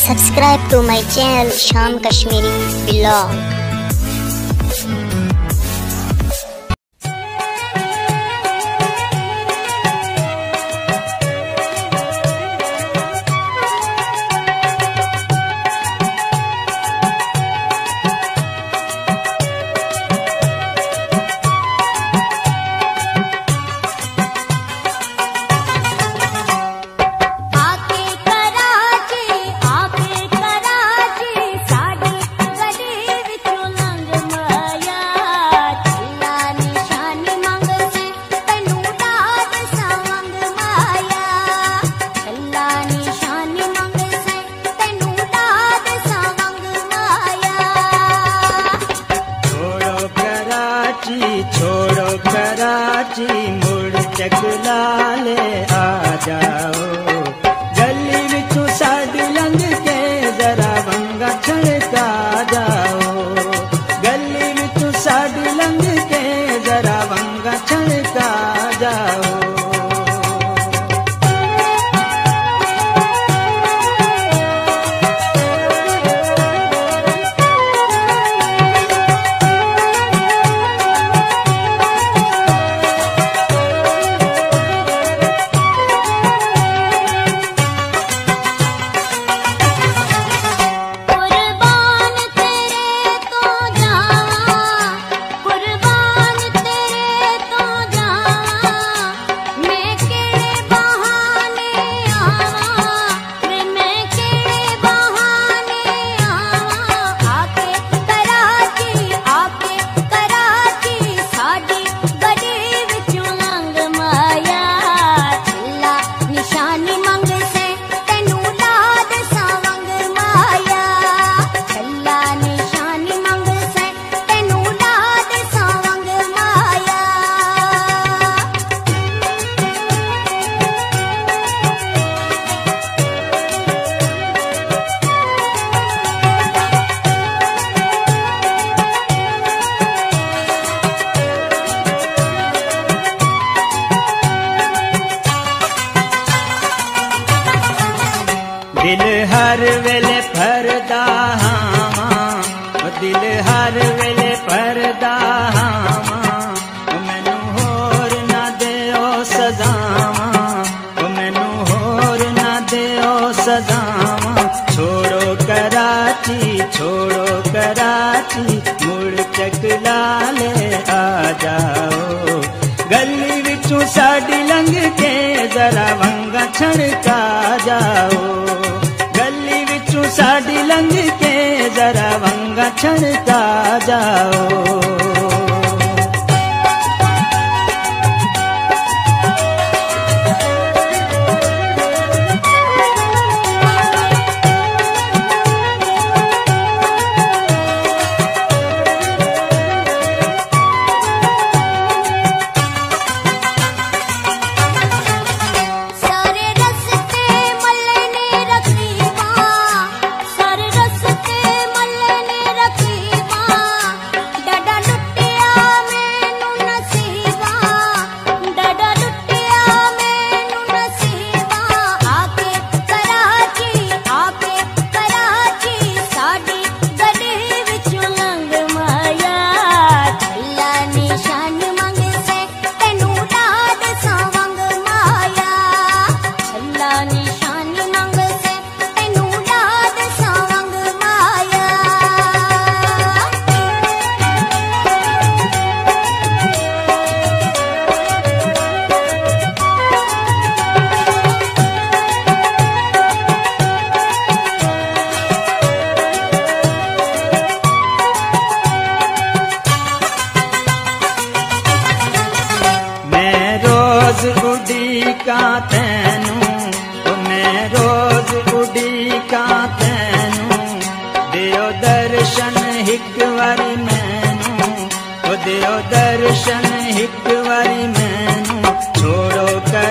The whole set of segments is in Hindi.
Subscribe to my channel Sham Kashmiri Vlog. छोड़ो कराची मुड़ चकला ले आ जाओ गली विचों साडी लंघ के जरा वंगा छड़का जाओ गली विचों साडी लंघ के जरा वंगा छड़का जाओ। दिल हर वेले भरदा हां दिल हर वेले भरदा हां मैनू होर ना देओ सजावां मैनू होर ना देओ सजावां छोड़ो कराची मुड़ चकला ले आ जाओ गली विचों साडी लंघ के जरा वंगा छड़का जाओ साडी लंघ के जरा वंगा छड़का जाओ। उड़ीका तैनू मैं रोज उड़ीका तैनू दियो दर्शन हिक वारी मैनू दियो दर्शन हिक वारी मैनू छोड़ो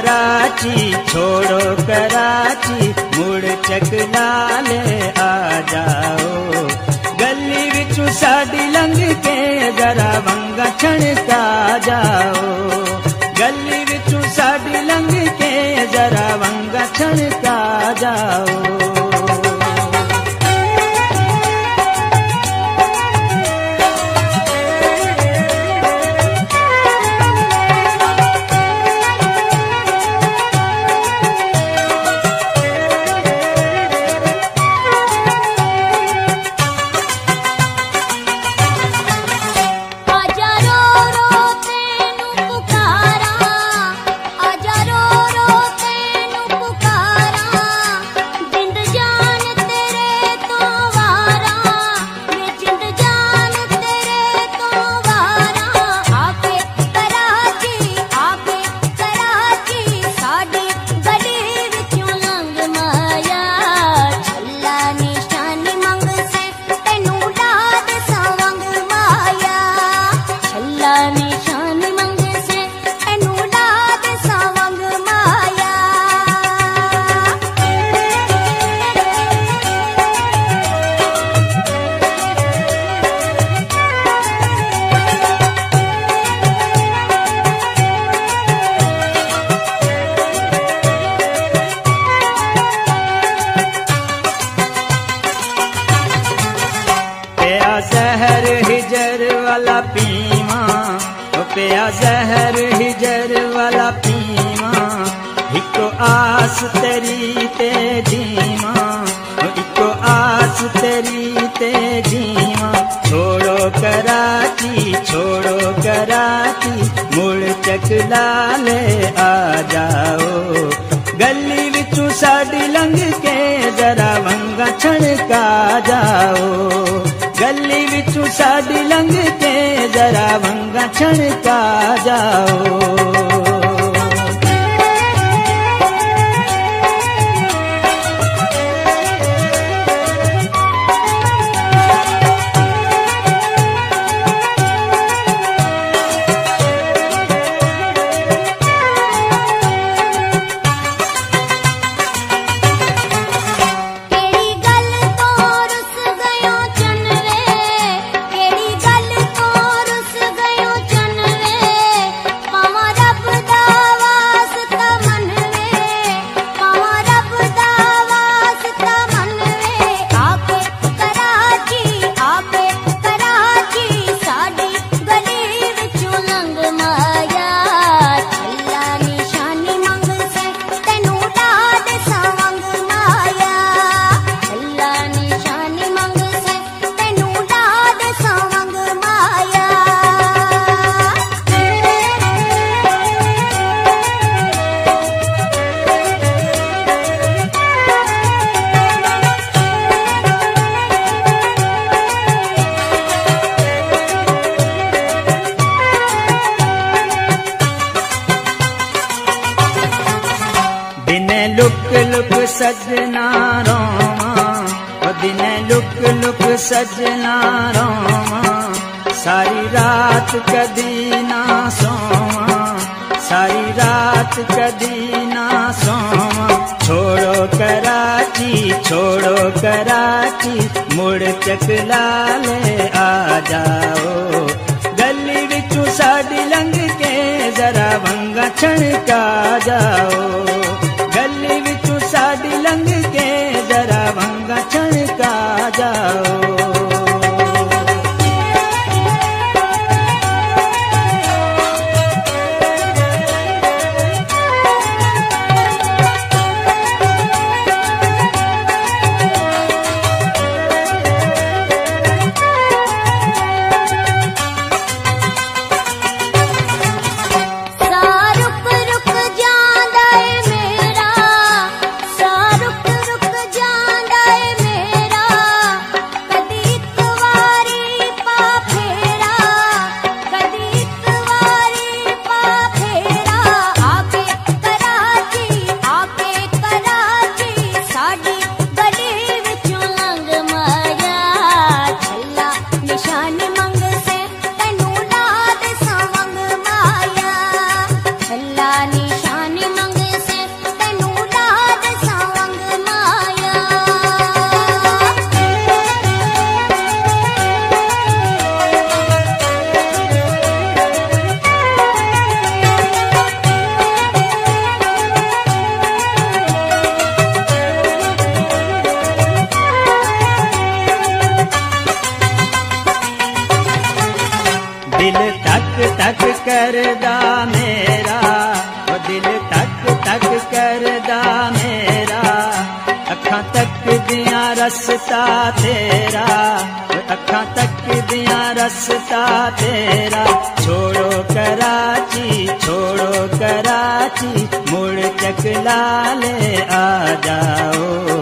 कराची मुड़ चकला ले आ जाओ गली विचों साडी लंघ के जरा वंगा छड़का जाओ गली विचों साडी लंघ के जरा वंगा छड़का जाओ। आस तेरी ते जीवा, इको आस तेरी ते जीवा। छोड़ो कराची मुड़ चकलाले आ जाओ। गली विचू साड़ी लंघ के जरा वंगा छड़का जाओ। गली विचू साड़ी लंघ के जरा वंगा छड़का जाओ। लुक लुक सजना रोवा, दिन लुक लुक सजना रोवा। सारी रात कदी ना सोवा, सारी रात कदी ना सोवा। छोड़ो कराची मुड़ चकलाले आ जाओ। गली विचू साड़ी लंघ के जरा वंगा छड़का जाओ। गली विचू साड़ी लंघ के जरा वंगा छड़का जाओ। दिल तक तक करदा मेरा, वो दिल तक तक करदा मेरा। अखां तक दिया रस्ता तेरा, अखां तक दिया रस्ता तेरा। छोड़ो कराची मुड़ चकलाले आ जाओ।